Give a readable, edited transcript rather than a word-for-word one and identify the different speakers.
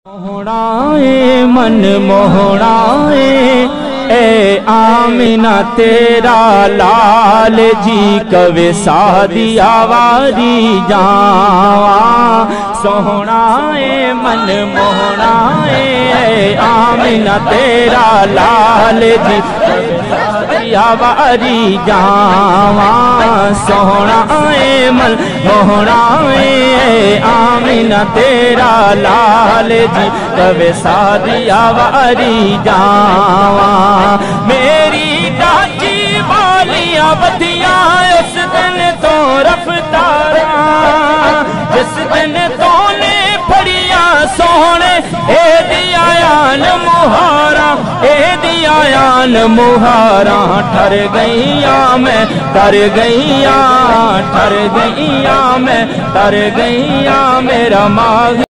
Speaker 1: मोहड़ाए मन मोहड़ाए ए आमिना तेरा लाल जी कवे सादिया वारी जावा सोहणाए मन मोहड़ाए ए आमिना तेरा लाल जी सादिया वारी जावा सोहणाए मन मोहड़ाए ए आमिना तेरा लाल जी कवे सादिया वारी जावा मेरी दाची वालियां बदियां उस दिन तो रफ्तारा जिस दिन तो ने फड़िया सोने ए दियान मुहारा ए दियान मुहारा ठर गईया मैं तर गईया ठर गईया मैं तर गईया मेरा माग